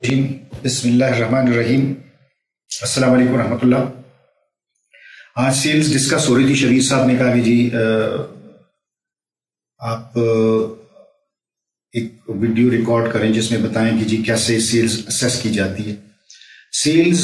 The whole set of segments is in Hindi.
बिस्मिल्लाहिर्रहमानिर्रहीम। अस्सलाम वालेकुम रहमतुल्लाह। आज सेल्स डिस्कस हो रही थी। शरीफ साहब ने कहा कि जी आप एक वीडियो रिकॉर्ड करें जिसमें बताएं कि जी कैसे सेल्स असेस की जाती है। सेल्स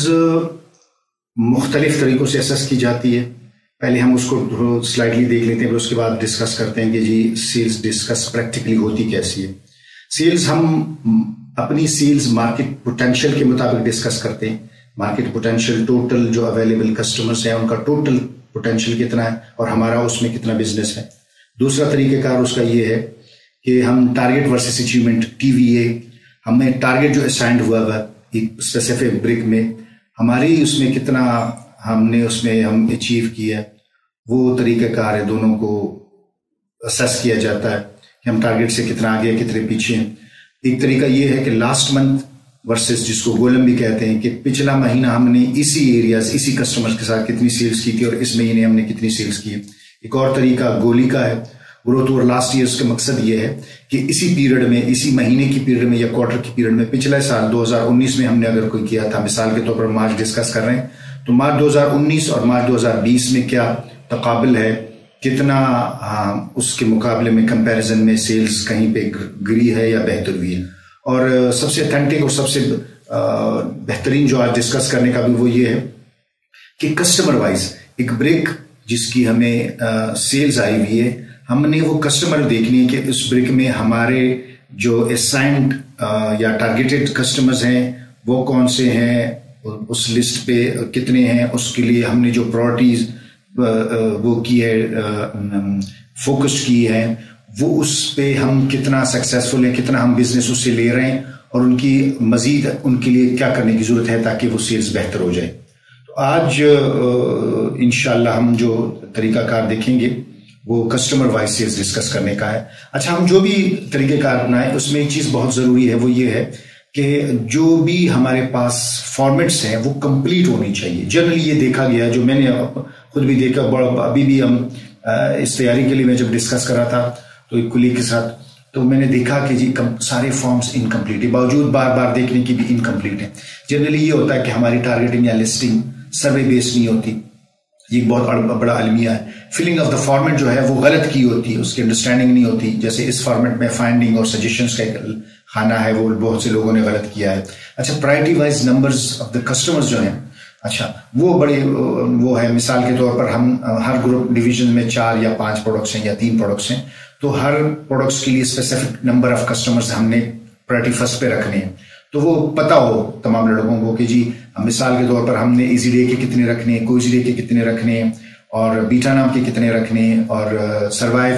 मुख्तलिफ तरीकों से असेस की जाती है। पहले हम उसको स्लाइडली देख लेते हैं, फिर उसके बाद डिस्कस करते हैं कि जी सेल्स डिस्कस प्रैक्टिकली होती कैसी है। सेल्स हम अपनी सेल्स मार्केट पोटेंशियल के मुताबिक डिस्कस करते हैं। मार्केट पोटेंशियल, टोटल जो अवेलेबल कस्टमर्स हैं उनका टोटल पोटेंशियल कितना है और हमारा उसमें कितना बिजनेस है। दूसरा तरीक़ेकार उसका ये है कि हम टारगेट वर्सेस अचीवमेंट, TVA, हमें टारगेट जो असाइंड हुआ है एक स्पेसिफिक ब्रिक में, हमारी उसमें कितना हमने उसमें हम अचीव किया, वो तरीक़ेकार है। दोनों को असेस किया जाता है कि हम टारगेट से कितना आगे, कितने पीछे हैं। एक तरीका ये है कि लास्ट मंथ वर्सेस, जिसको गोलम भी कहते हैं, कि पिछला महीना हमने इसी एरियाज, इसी कस्टमर्स के साथ कितनी सेल्स की थी और इस महीने हमने कितनी सेल्स की है। एक और तरीका गोली का है, ग्रोथ ओवर लास्ट ईयर्स का मकसद ये है कि इसी पीरियड में, इसी महीने की पीरियड में या क्वार्टर की पीरियड में, पिछले साल 2019 में हमने अगर कोई किया था, मिसाल के तौर पर मार्च डिस्कस कर रहे हैं, तो मार्च 2019 और मार्च 2020 में क्या तकाबिल है, कितना उसके मुकाबले में कंपैरिजन में सेल्स कहीं पे गिरी है या बेहतर हुई है। और सबसे अथेंटिक और सबसे बेहतरीन जो आज डिस्कस करने का भी वो ये है कि कस्टमर वाइज एक ब्रेक जिसकी हमें सेल्स आई हुई है, हमने वो कस्टमर देखनी है कि उस ब्रेक में हमारे जो असाइंड या टारगेटेड कस्टमर्स हैं वो कौन से हैं, उस लिस्ट पे कितने हैं, उसके लिए हमने जो प्रायोरिटीज वो की है, फोकस की है, वो उस पे हम कितना सक्सेसफुल है, कितना हम बिजनेस उससे ले रहे हैं और उनकी मजीद उनके लिए क्या करने की जरूरत है ताकि वो सेल्स बेहतर हो जाए। तो आज इंशाल्लाह हम जो तरीकाकार देखेंगे वो कस्टमर वाइज सेल्स डिस्कस करने का है। अच्छा, हम जो भी तरीकेकार अपनाएं उसमें एक चीज बहुत जरूरी है, वो ये है कि जो भी हमारे पास फॉर्मेट्स हैं वो कंप्लीट होनी चाहिए। जनरली ये देखा गया, जो मैंने खुद भी देखा, अभी भी हम इस तैयारी के लिए मैं जब डिस्कस कर रहा था तो एक कुलीग के साथ, तो मैंने देखा कि जी सारे फॉर्म्स इनकम्प्लीट है, बावजूद बार बार देखने की भी इनकम्प्लीट है। जनरली ये होता है कि हमारी टारगेटिंग या लिस्टिंग सर्वे बेस्ड नहीं होती, ये बहुत बड़ा अलमिया है। फिलिंग ऑफ द फॉर्मेट जो है वो गलत की होती है, उसकी अंडरस्टैंडिंग नहीं होती। जैसे इस फॉर्मेट में फाइंडिंग और सजेशंस का एक खाना है, वो बहुत से लोगों ने गलत किया है। अच्छा, priority wise numbers of the customers जो हैं, अच्छा वो बड़े वो है। मिसाल के तौर पर हम हर ग्रुप डिवीजन में 4 या 5 प्रोडक्ट्स हैं या 3 प्रोडक्ट्स हैं, तो हर प्रोडक्ट्स के लिए स्पेसिफिक नंबर ऑफ कस्टमर्स हमने प्रायोरिटी फर्स्ट पे रखने हैं। तो वो पता हो तमाम लोगों को कि जी मिसाल के तौर पर हमने इजी डे के कितने रखने हैं, कोई डे के कितने रखने हैं, और बीटा नाम के कितने रखने हैं, और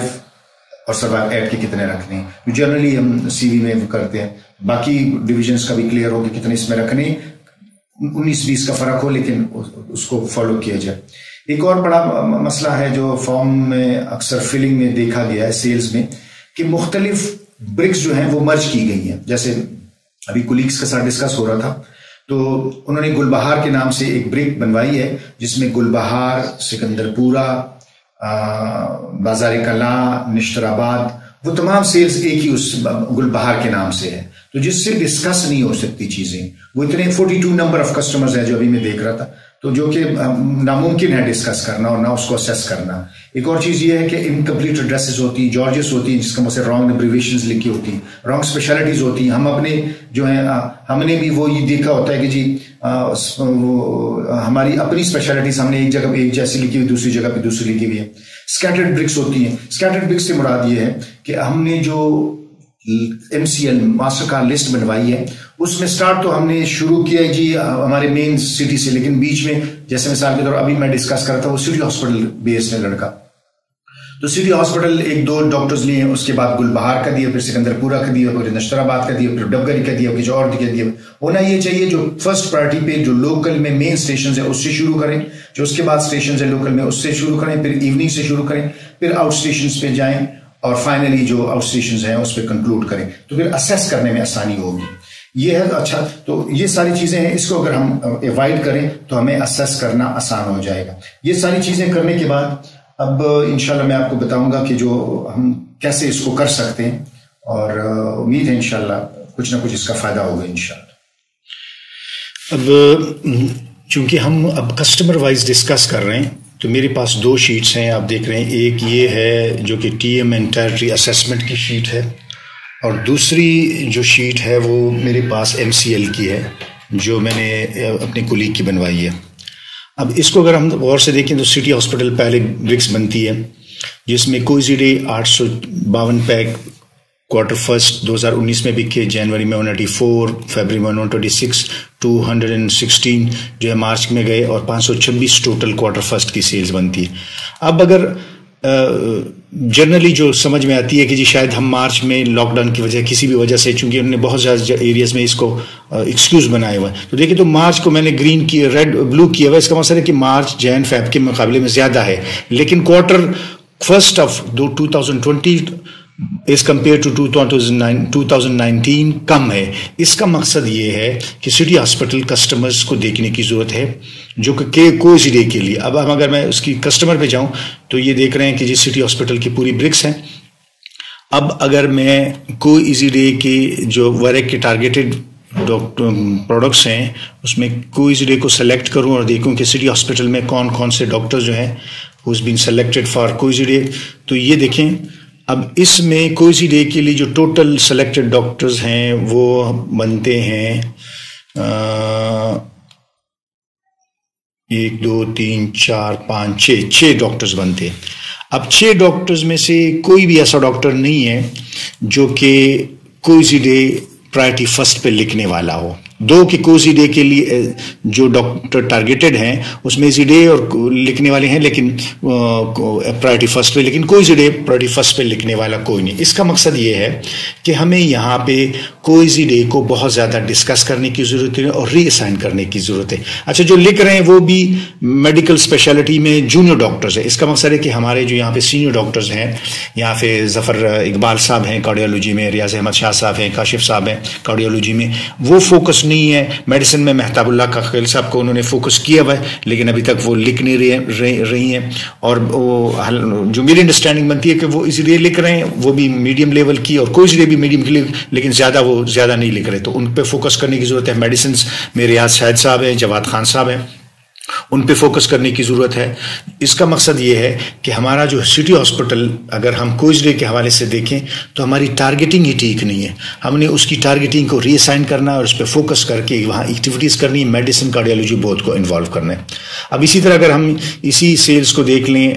सर्वाइव एड के कितने रखने हैं। जनरली हम CV में करते हैं। बाकी डिविजन्स का भी क्लियर हो कि कितने इसमें रखने, 19-20 का फर्क हो, लेकिन उसको फॉलो किया जाए। एक और बड़ा मसला है जो फॉर्म में अक्सर फिलिंग में देखा गया है सेल्स में, कि मुख्तलिफ ब्रिक्स जो हैं वो मर्ज की गई हैं। जैसे अभी कुलीग्स के साथ डिस्कस हो रहा था, तो उन्होंने गुलबहार के नाम से एक ब्रिक बनवाई है जिसमें गुलबहार, सिकंदरपुरा, बाजार कला, निश्तराबाद, वो तमाम सेल्स एक ही उस गुलबहार के नाम से है, तो जिससे डिस्कस नहीं हो सकती चीजें। वो इतने 42 नंबर ऑफ कस्टमर्स है जो अभी मैं देख रहा था, तो जो कि नामुमकिन है डिस्कस करना और ना उसको असेस करना। एक और चीज ये है कि इनकम्प्लीट एड्रेसेस होती हैं, जॉर्जेस होती हैं जिसका मतलब रॉन्ग एब्रिविएशंस लिखी होती हैं, रॉन्ग स्पेशलिटीज होती हैं। हम अपने जो है हमने भी वो ये देखा होता है कि जी हमारी अपनी स्पेशलिटीज हमने एक जगह पे एक जैसी लिखी हुई, दूसरी जगह पे दूसरी लिखी हुई है। स्कैटर्ड ब्रिक्स होती हैं। स्कैटर्ड ब्रिक्स से मुराद ये है कि हमने जो MCL मास्टर कार्ड लिस्ट बनवाई है, उसमें स्टार्ट तो हमने शुरू किया है जी हमारे मेन सिटी से, लेकिन बीच में जैसे मिसाल के तौर अभी मैं डिस्कस कर रहा था, वो सिटी हॉस्पिटल बेस्ड है लड़का, तो सिटी हॉस्पिटल 1-2 डॉक्टर्स लिए, उसके बाद गुलबहार का दिया, फिर सिकंदरपुरा का दिया, फिर नश्तराबाद का दिया, फिर डबगरी का दिया, कुछ और दिया। होना ये चाहिए जो फर्स्ट प्रायोरिटी पे जो लोकल में मेन स्टेशन है उससे शुरू करें, जो उसके बाद स्टेशन है लोकल में उससे शुरू करें, फिर इवनिंग से शुरू करें, फिर आउट स्टेशन पे जाएं और फाइनली जो आउट स्टेशन हैं उस पर कंक्लूड करें, तो फिर असेस करने में आसानी होगी। ये है। अच्छा, तो ये सारी चीजें हैं, इसको अगर हम अवॉइड करें तो हमें असेस करना आसान हो जाएगा। ये सारी चीजें करने के बाद अब इंशाल्लाह मैं आपको बताऊंगा कि जो हम कैसे इसको कर सकते हैं, और उम्मीद है इंशाल्लाह कुछ ना कुछ इसका फायदा होगा इंशाल्लाह। अब चूंकि हम अब कस्टमर वाइज डिस्कस कर रहे हैं, तो मेरे पास दो शीट्स हैं, आप देख रहे हैं। एक ये है जो कि TM एंड टेरिटरी असेसमेंट की शीट है, और दूसरी जो शीट है वो मेरे पास MCL की है, जो मैंने अपने कुलीग की बनवाई है। अब इसको अगर हम गौर से देखें तो सिटी हॉस्पिटल पहले ब्रिक्स बनती है, जिसमें कोइजिडे 852 पैक क्वार्टर फर्स्ट 2019 में बिके, जनवरी में 184, फरवरी में 126, 216 जो है मार्च में गए, और 526 टोटल क्वार्टर फर्स्ट की सेल्स बनती है। अब अगर जनरली जो समझ में आती है कि जी शायद हम मार्च में लॉकडाउन की वजह, किसी भी वजह से, चूंकि उन्होंने बहुत ज़्यादा एरियाज में इसको एक्सक्यूज बनाया हुआ है, तो देखिए तो मार्च को मैंने ग्रीन की रेड ब्लू किया हुआ है। इसका मतलब है कि मार्च जैन फेब के मुकाबले में ज़्यादा है, लेकिन quarter first of 2020 as compare to 2019 कम है। इसका मकसद ये है कि सिटी हॉस्पिटल कस्टमर्स को देखने की ज़रूरत है, जो कि कोइजिडे के लिए। अब हम अगर मैं उसकी कस्टमर पे जाऊं तो ये देख रहे हैं कि जी सिटी हॉस्पिटल की पूरी ब्रिक्स हैं। अब अगर मैं कोइजिडे के जो वरेक के टारगेटेड प्रोडक्ट्स हैं उसमें कोइजिडे को सेलेक्ट करूं और देखूं कि सिटी हॉस्पिटल में कौन कौन से डॉक्टर जो हैं हुज बीन सेलेक्टेड फॉर कोइजिडे, तो ये देखें। अब इसमें कोइजिडे के लिए जो टोटल सेलेक्टेड डॉक्टर्स हैं वो बनते हैं 1 2 3 4 5 6 डॉक्टर्स बनते हैं। अब 6 डॉक्टर्स में से कोई भी ऐसा डॉक्टर नहीं है जो कि कोइजिडे प्रायोरिटी फर्स्ट पे लिखने वाला हो। दो कि कोइजिडे के लिए जो डॉक्टर टारगेटेड हैं उसमें इजिडे और लिखने वाले हैं, लेकिन प्रायोरिटी फर्स्ट पे, लेकिन कोइजिडे प्रायोरिटी फर्स्ट पे लिखने वाला कोई नहीं। इसका मकसद ये है कि हमें यहाँ पे कोइजिडे को बहुत ज़्यादा डिस्कस करने की ज़रूरत है और रीअसाइन करने की ज़रूरत है। अच्छा, जो लिख रहे हैं वो भी मेडिकल स्पेशलिटी में जूनियर डॉक्टर्स है। इसका मकसद है कि हमारे जो यहाँ पे सीनियर डॉक्टर्स हैं, यहाँ पे जफ़र इकबाल साहब हैं कार्डियोलॉजी में, रियाज अहमद शाह साहब हैं, काशिफ साहब हैं कार्डियोलॉजी में, वो फोकस नहीं है। मेडिसिन में मेहताबुल्लाह काखिल साहब को उन्होंने फोकस किया हुआ है, लेकिन अभी तक वो लिख नहीं रही हैं। और वो जो मेरी अंडरस्टैंडिंग बनती है कि वो इसलिए लिख रहे हैं, वो भी मीडियम लेवल की, और कोई इसलिए भी मीडियम की, लेकिन वो ज़्यादा नहीं लिख रहे, तो उन पे फोकस करने की ज़रूरत है। मेडिसिन में रियाज शाहिद साहब हैं, जवाद खान साहब हैं, उन पे फोकस करने की ज़रूरत है। इसका मकसद ये है कि हमारा जो सिटी हॉस्पिटल, अगर हम कोइजिडे के हवाले से देखें तो हमारी टारगेटिंग ही ठीक नहीं है। हमने उसकी टारगेटिंग को रीअसाइन करना है और उस पर फोकस करके वहाँ एक्टिविटीज़ करनी है, मेडिसिन कार्डियोलॉजी बोथ को इन्वॉल्व करना है। अब इसी तरह अगर हम इसी सेल्स को देख लें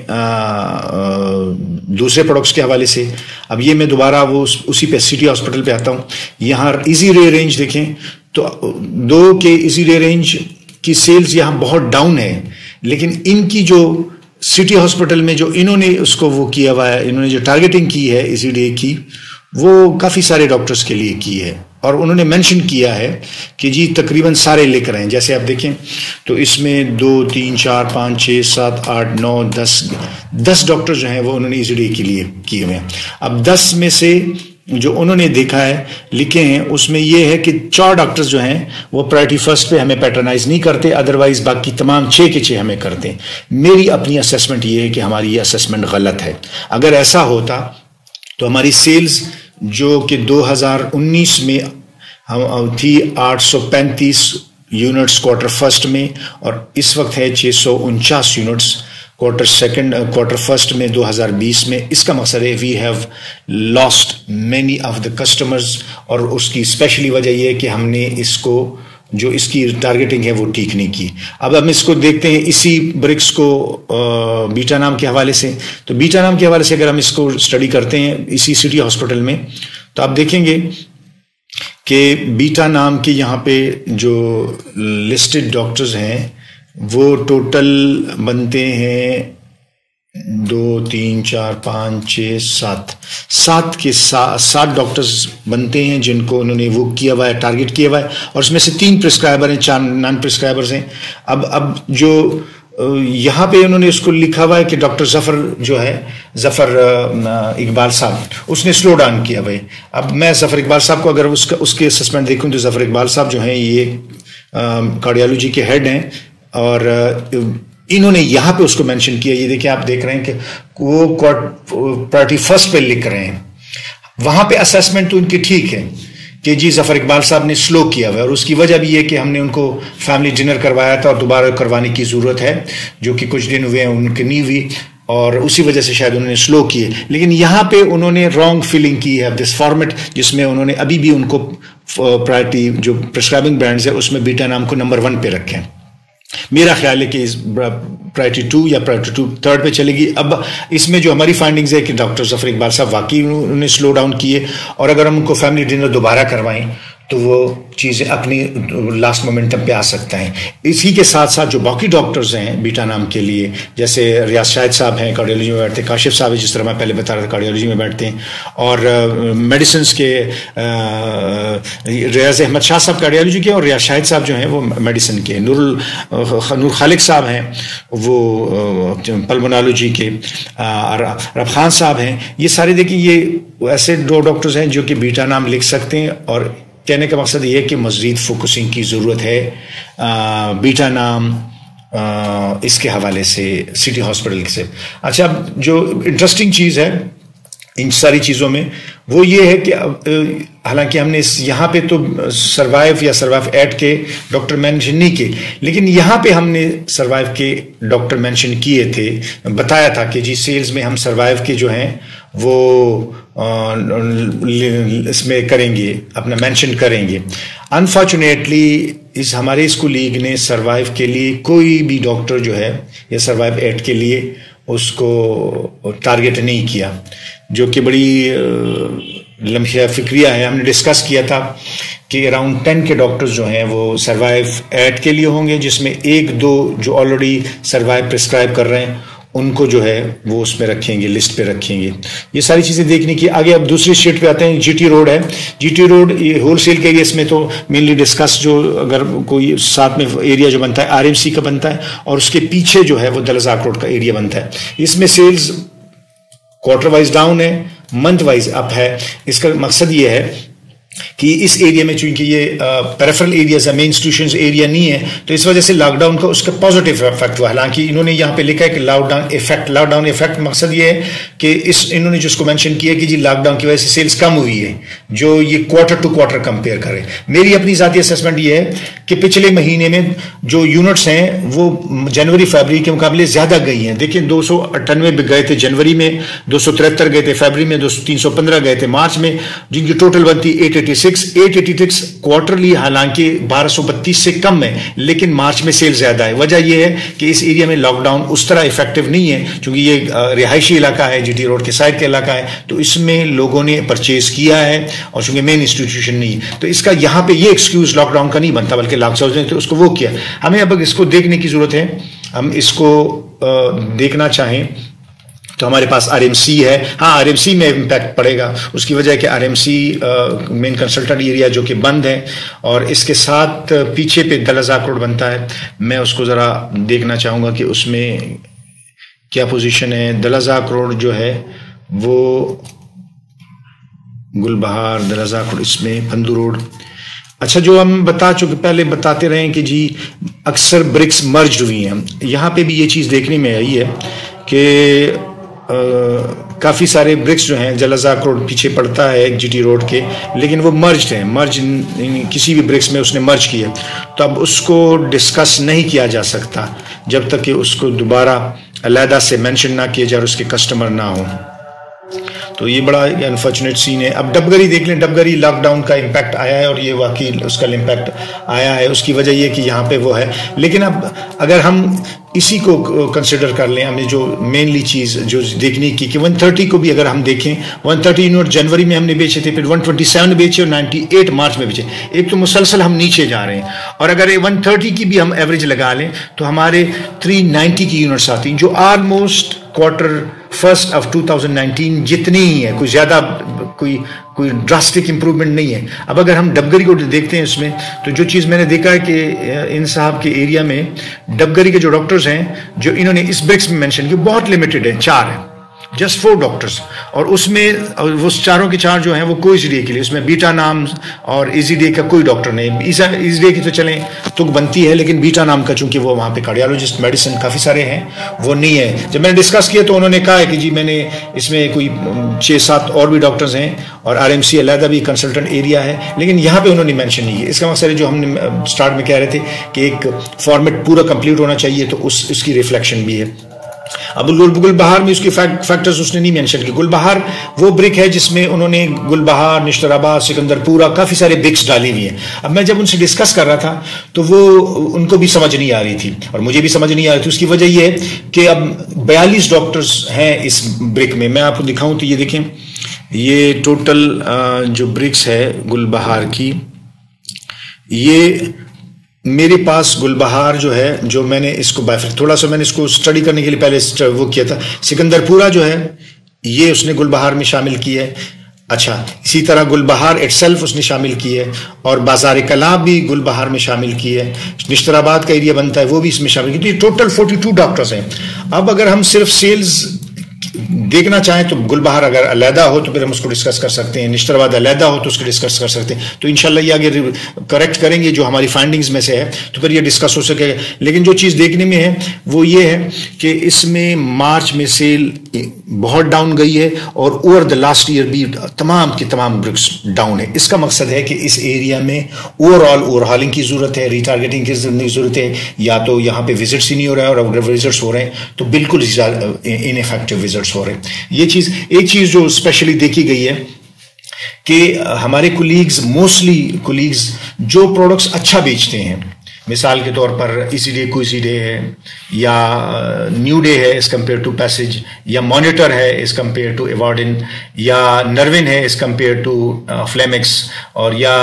दूसरे प्रोडक्ट्स के हवाले से, अब ये मैं दोबारा वो उसी पे सिटी हॉस्पिटल पे आता हूँ। यहाँ इजी रे रेंज देखें तो 2 के इजी रे रेंज की सेल्स यहाँ बहुत डाउन है, लेकिन इनकी जो सिटी हॉस्पिटल में जो इन्होंने उसको वो किया हुआ है, इन्होंने जो टारगेटिंग की है इसी डे की, वो काफ़ी सारे डॉक्टर्स के लिए की है। और उन्होंने मेंशन किया है कि जी तकरीबन सारे लिख रहे हैं। जैसे आप देखें तो इसमें 2 3 4 5 6 7 8 9 10 डॉक्टर जो हैं वो उन्होंने इसी डे के लिए किए हुए हैं। अब 10 में से जो उन्होंने देखा है लिखे हैं उसमें यह है कि 4 डॉक्टर्स जो हैं वो प्रायोरिटी फर्स्ट पे हमें पैटर्नाइज नहीं करते, अदरवाइज बाकी तमाम 6 के 6 हमें करते हैं। मेरी अपनी असेसमेंट ये है कि हमारी ये असेसमेंट गलत है। अगर ऐसा होता तो हमारी सेल्स जो कि 2019 में हम थी 835 यूनिट्स क्वार्टर फर्स्ट में, और इस वक्त है 649 यूनिट्स क्वार्टर फर्स्ट में 2020 में। इसका मकसद है we have lost many of the customers, और उसकी स्पेशली वजह यह है कि हमने इसको जो इसकी टारगेटिंग है वो ठीक नहीं की। अब हम इसको देखते हैं इसी ब्रिक्स को बीटा नाम के हवाले से। तो बीटा नाम के हवाले से अगर हम इसको स्टडी करते हैं इसी सिटी हॉस्पिटल में, तो आप देखेंगे कि बीटा नाम के यहाँ पे जो लिस्टेड डॉक्टर्स हैं वो टोटल बनते हैं 2 3 4 5 6 7 के 7 डॉक्टर्स बनते हैं जिनको उन्होंने वो किया हुआ है, टारगेट किया हुआ है, और उसमें से 3 प्रिस्क्राइबर हैं, 4 नॉन प्रिस्क्राइबर्स हैं। अब जो यहाँ पे उन्होंने उसको लिखा हुआ है कि डॉक्टर जफ़र इकबाल साहब, उसने स्लो डाउन किया भाई। अब मैं जफ़र इकबाल साहब को अगर उसके असेसमेंट देखूं तो जफ़र इकबाल साहब जो हैं ये कार्डियोलॉजी के हेड हैं, और इन्होंने यहाँ पे उसको मेंशन किया। ये देखिए, आप देख रहे हैं कि वो प्रायोरिटी फर्स्ट पे लिख रहे हैं। वहां पे असेसमेंट तो इनकी ठीक है, कि जी जफर इकबाल साहब ने स्लो किया हुआ है, और उसकी वजह भी ये कि हमने उनको फैमिली डिनर करवाया था और दोबारा करवाने की ज़रूरत है, जो कि कुछ दिन हुए हैं उनकी नहीं हुई, और उसी वजह से शायद उन्होंने स्लो किए। लेकिन यहाँ पे उन्होंने रॉन्ग फीलिंग की है दिस फॉर्मेट, जिसमें उन्होंने अभी भी उनको प्रायोरिटी जो प्रिस्क्राइबिंग ब्रांड्स है उसमें बीटा नाम को नंबर 1 पे रखें। मेरा ख्याल है कि इस प्रायोरिटी 2 या प्रायोरिटी 2 3rd पे चलेगी। अब इसमें जो हमारी फाइंडिंग्स है कि डॉक्टर जफर इकबाल साहब वाकई उन्होंने स्लो डाउन किए, और अगर हम उनको फैमिली डिनर दोबारा करवाएं तो वो चीज़ें अपनी लास्ट मोमेंटम पे आ सकता है। इसी के साथ साथ जो बाकी डॉक्टर्स हैं बीटा नाम के लिए, जैसे रियाज शाहिद साहब हैं कार्डियोलॉजी में बैठते हैं, काशिफ साहब है जिस तरह मैं पहले बता रहा था कार्डियोलॉजी में बैठते हैं, और मेडिसिन के रियाज अहमद शाह साहब कार्डियोलॉजी के, और रियाज शाहिद साहब जो हैं वो मेडिसिन के, नूर खालिक साहब हैं वो पल्मोनोलॉजी के, रब खान साहब हैं। ये सारे देखिए ये ऐसे 2 डॉक्टर्स हैं जो कि बीटा नाम लिख सकते हैं, और कहने का मकसद ये है कि मज़ीद फोकसिंग की ज़रूरत है बीटा नाम इसके हवाले से सिटी हॉस्पिटल से। अच्छा, जो इंटरेस्टिंग चीज़ है इन सारी चीज़ों में वो ये है कि हालांकि हमने यहाँ पे तो सर्वाइव या सर्वाइव एट के डॉक्टर मेंशन नहीं किए, लेकिन यहाँ पे हमने सर्वाइव के डॉक्टर मेंशन किए थे, बताया था कि जी सेल्स में हम सर्वाइव के जो हैं वो इसमें करेंगे, अपना मेंशन करेंगे। अनफॉर्चुनेटली इस हमारे स्कूल लीग ने सर्वाइव के लिए कोई भी डॉक्टर जो है या सर्वाइव एट के लिए उसको टारगेट नहीं किया, जो कि बड़ी लम्हिया फिक्रिया है। हमने डिस्कस किया था कि अराउंड 10 के डॉक्टर्स जो हैं वो सर्वाइव एट के लिए होंगे, जिसमें 1-2 जो ऑलरेडी सर्वाइव प्रिस्क्राइब कर रहे हैं उनको जो है वो उसमें रखेंगे, लिस्ट पे रखेंगे। ये सारी चीज़ें देखने की। आगे अब दूसरी स्टेट पे आते हैं, जीटी रोड है। जीटी रोड ये होलसेल के एरिया में तो मेनली डिस्कस जो अगर कोई साथ में एरिया जो बनता है आरएमसी का बनता है, और उसके पीछे जो है वो दलजाक रोड का एरिया बनता है। इसमें सेल्स क्वार्टर वाइज डाउन है, मंथ वाइज अप है। इसका मकसद ये है कि इस एरिया में चूंकि ये पेरिफेरल एरियाज है, मेन इंस्टीट्यूशंस एरिया नहीं है, तो इस वजह से लॉकडाउन का उसका पॉजिटिव इफेक्ट हुआ। हालांकि इन्होंने यहाँ पे लिखा है कि लॉकडाउन इफेक्ट मकसद ये है कि इन्होंने जिसको मेंशन किया कि जी लॉकडाउन की वजह से सेल्स कम हुई है, जो ये क्वार्टर टू क्वार्टर कंपेयर करें। मेरी अपनी ज़ाती असेसमेंट ये है कि पिछले महीने में जो यूनिट्स हैं वो जनवरी फरवरी के मुकाबले ज़्यादा गई हैं। देखिए 298 गए थे जनवरी में, 273 गए थे फरवरी में, 315 गए थे मार्च में, जिनकी टोटल बनती 886 क्वार्टरली। हालांकि 1232 से कम है, लेकिन मार्च में सेल ज्यादा है। वजह यह है कि इस एरिया में लॉकडाउन उस तरह इफेक्टिव नहीं है, क्योंकि ये रिहायशी इलाका है, जीटी रोड के साइड का इलाका है, तो इसमें लोगों ने परचेज किया है, और चूंकि मेन इंस्टीट्यूशन नहीं है तो इसका यहाँ पे ये एक्सक्यूज लॉकडाउन का नहीं बनता, बल्कि लॉकडाउन ने तो उसको वो किया। हमें अब इसको देखने की जरूरत है। हम इसको देखना चाहें तो हमारे पास आरएमसी है। हाँ, आरएमसी में इम्पैक्ट पड़ेगा, उसकी वजह है कि आरएमसी मेन कंसल्टेंट एरिया जो कि बंद है, और इसके साथ पीछे पे दलजाक रोड बनता है। मैं उसको ज़रा देखना चाहूँगा कि उसमें क्या पोजीशन है। दलजाक रोड जो है वो गुलबहार दलजाक रोड, इसमें फंदू रोड। अच्छा, जो हम बता चुके पहले बताते रहे कि जी अक्सर ब्रिक्स मर्ज हुई हैं, यहाँ पे भी ये चीज़ देखने में आई है कि काफ़ी सारे ब्रिक्स जो हैं, दलजाक रोड पीछे पड़ता है जीटी रोड के, लेकिन वो मर्ज हैं, किसी भी ब्रिक्स में उसने मर्ज किया, तो अब उसको डिस्कस नहीं किया जा सकता जब तक कि उसको दोबारा अलहदा से मेंशन ना किया जाए और उसके कस्टमर ना हो। तो ये बड़ा अनफॉर्चुनेट सीन है। अब डबगरी देख लें, डबगरी लॉकडाउन का इम्पैक्ट आया है, और ये वाकई उसका इम्पैक्ट आया है। उसकी वजह ये कि यहाँ पे वो है, लेकिन अब अगर हम इसी को कंसिडर कर लें, हमें जो मेनली चीज़ जो देखने की कि 130 को भी अगर हम देखें, 130 यूनिट जनवरी में हमने बेचे थे, फिर 127 बेचे और 98 मार्च में बेचे। एक तो मुसलसल हम नीचे जा रहे हैं, और अगर 130 की भी हम एवरेज लगा लें तो हमारे 390 की यूनिट्स आती हैं, जो ऑलमोस्ट क्वार्टर फर्स्ट ऑफ 2019 जितनी ही है, कोई ज़्यादा कोई ड्रास्टिक इंप्रूवमेंट नहीं है। अब अगर हम डबगरी को देखते हैं इसमें, तो जो चीज़ मैंने देखा है कि इन साहब के एरिया में डबगरी के जो डॉक्टर्स हैं जो इन्होंने इस ब्रिक्स में मेंशन की बहुत लिमिटेड है, 4 है, जस्ट 4 डॉक्टर्स, और उसमें वो चारों के चार जो हैं वो कोइजिडे के लिए, उसमें बीटा नाम और इजीडे का कोई डॉक्टर नहीं। इजीडे की तो चलें तुक बनती है, लेकिन बीटा नाम का चूंकि वो वहाँ पे कार्डियोलॉजिस्ट मेडिसिन काफ़ी सारे हैं वो नहीं है। जब मैंने डिस्कस किया तो उन्होंने कहा है कि जी मैंने इसमें कोई 6-7 और भी डॉक्टर्स हैं और RMC अलहदा भी कंसल्टेंट एरिया है, लेकिन यहाँ पे उन्होंने मेंशन नहीं किया। इसका मकसद है जो हमने स्टार्ट में कह रहे थे कि एक फॉर्मेट पूरा कंप्लीट होना चाहिए, तो उसकी रिफ्लेक्शन भी है। अब गुलबहार में उसके फैक्टर्स उसने नहीं मेंशन किए। गुलबहार वो ब्रिक है जिसमें उन्होंने गुलबहार, निश्तराबाद, सिकंदरपुरा काफ़ी सारे ब्रिक्स डाली हुई हैं। अब मैं जब उनसे डिस्कस कर रहा था तो वो उनको भी समझ नहीं आ रही थी और मुझे भी समझ नहीं आ रही थी। उसकी वजह ये है कि अब 42 डॉक्टर्स हैं इस ब्रिक में। मैं आपको दिखाऊं तो ये देखें, ये टोटल जो ब्रिक्स है गुलबहार की, ये मेरे पास गुलबहार जो है, जो मैंने इसको थोड़ा सा मैंने इसको स्टडी करने के लिए पहले वो किया था। सिकंदरपुरा जो है ये उसने गुलबहार में शामिल की है। अच्छा, इसी तरह गुलबहार इटसेल्फ उसने शामिल की है और बाजार कला भी गुलबहार में शामिल की है। निश्तराबाद का एरिया बनता है वो भी इसमें शामिल की। तो ये टोटल 42 डॉक्टर्स हैं। अब अगर हम सिर्फ सेल्स देखना चाहें तो गुलबहार अगर अलहदा हो तो फिर हम उसको डिस्कस कर सकते हैं, निश्तराबाद अलहदा हो तो उसको डिस्कस कर सकते हैं। तो इंशाल्लाह ये आगे करेक्ट करेंगे जो हमारी फाइंडिंग्स में से है, तो फिर ये डिस्कस हो सकेगा। लेकिन जो चीज़ देखने में है वो ये है कि इसमें मार्च में सेल बहुत डाउन गई है और ओवर द लास्ट ईयर भी तमाम की तमाम ब्रिक्स डाउन है। इसका मकसद है कि इस एरिया में ओवरऑल ओवरहॉलिंग की जरूरत है, रिटारगेटिंग की जरूरत है। या तो यहाँ पे विजिट्स ही नहीं हो रहे हैं और अगर विजिट्स हो रहे हैं तो बिल्कुल इनइफेक्टिव विजिट्स हो रहे हैं। ये चीज, एक चीज जो स्पेशली देखी गई है कि हमारे मोस्टली कुलीग्स जो प्रोडक्ट्स अच्छा बेचते हैं, मिसाल के तौर पर इसीडे कोइसीडे है या न्यू डे है एज कंपेयर टू पैसेज, या मॉनिटर है एज कंपेयर टू एवॉर्डिन, या नर्विन है एज कंपेयर टू फ्लेमिक्स, और या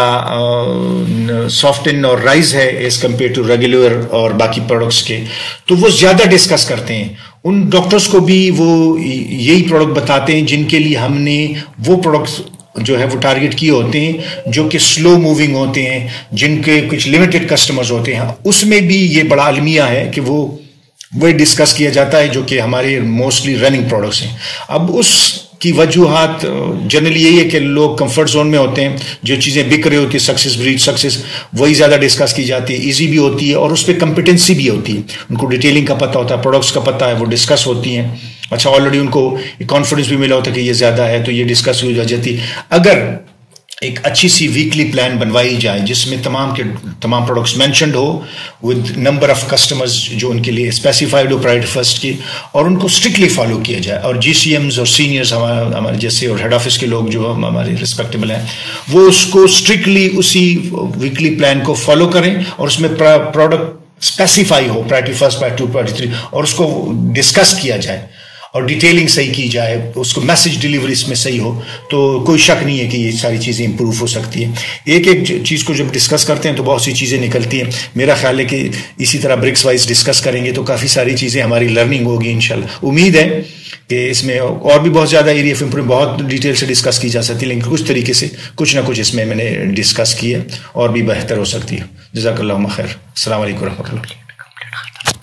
सॉफ्टिन और राइज है एज कंपेयर टू रेगुलर और बाकी प्रोडक्ट्स के, तो वो ज्यादा डिस्कस करते हैं। उन डॉक्टर्स को भी वो यही प्रोडक्ट बताते हैं जिनके लिए हमने वो प्रोडक्ट्स जो है वो टारगेट किए होते हैं, जो कि स्लो मूविंग होते हैं, जिनके कुछ लिमिटेड कस्टमर्स होते हैं। उसमें भी ये बड़ा अलमिया है कि वो डिस्कस किया जाता है जो कि हमारे मोस्टली रनिंग प्रोडक्ट्स हैं। अब उसकी वजूहात जनरली यही है कि लोग कंफर्ट जोन में होते हैं, जो चीज़ें बिक रही होती है, सक्सेस ब्रीड सक्सेस, वही ज़्यादा डिस्कस की जाती है, ईजी भी होती है और उस पर कंपिटेंसी भी होती है। उनको डिटेलिंग का पता होता है, प्रोडक्ट्स का पता है, वो डिस्कस होती हैं। अच्छा, ऑलरेडी उनको कॉन्फिडेंस भी मिला होता है कि ये ज़्यादा है तो ये डिस्कस हो जाती है। अगर एक अच्छी सी वीकली प्लान बनवाई जाए जिसमें तमाम प्रोडक्ट्स मेंशन्ड हो विद नंबर ऑफ कस्टमर्स जो उनके लिए स्पेसिफाइड हो प्रायोरिटी फर्स्ट की, और उनको स्ट्रिक्टली फॉलो किया जाए, और GCMs और सीनियर्स हमारे जैसे और हेड ऑफिस के लोग जो हमारे रिस्पेक्टेबल हैं वो उसको स्ट्रिक्टली उसी वीकली प्लान को फॉलो करें और उसमें प्रोडक्ट स्पेसिफाई हो प्रायोरिटी फर्स्ट, प्रायोरिटी 2, प्रायोरिटी 3, और उसको डिस्कस किया जाए और डिटेलिंग सही की जाए, उसको मैसेज डिलीवरी इसमें सही हो, तो कोई शक नहीं है कि ये सारी चीज़ें इंप्रूव हो सकती हैं। एक एक चीज़ को जब डिस्कस करते हैं तो बहुत सी चीज़ें निकलती हैं। मेरा ख्याल है कि इसी तरह ब्रिक्स वाइज डिस्कस करेंगे तो काफ़ी सारी चीज़ें हमारी लर्निंग होगी इंशाल्लाह। उम्मीद है कि इसमें और भी बहुत ज़्यादा एरिया ऑफ इंप्रूव बहुत डिटेल से डिस्कस की जा सकती है, लेकिन कुछ तरीके से कुछ ना कुछ इसमें मैंने डिस्कस किया और भी बेहतर हो सकती है। जज़ाकल्लाहु खैर। अस्सलाम वालेकुम रहमतुल्लाह।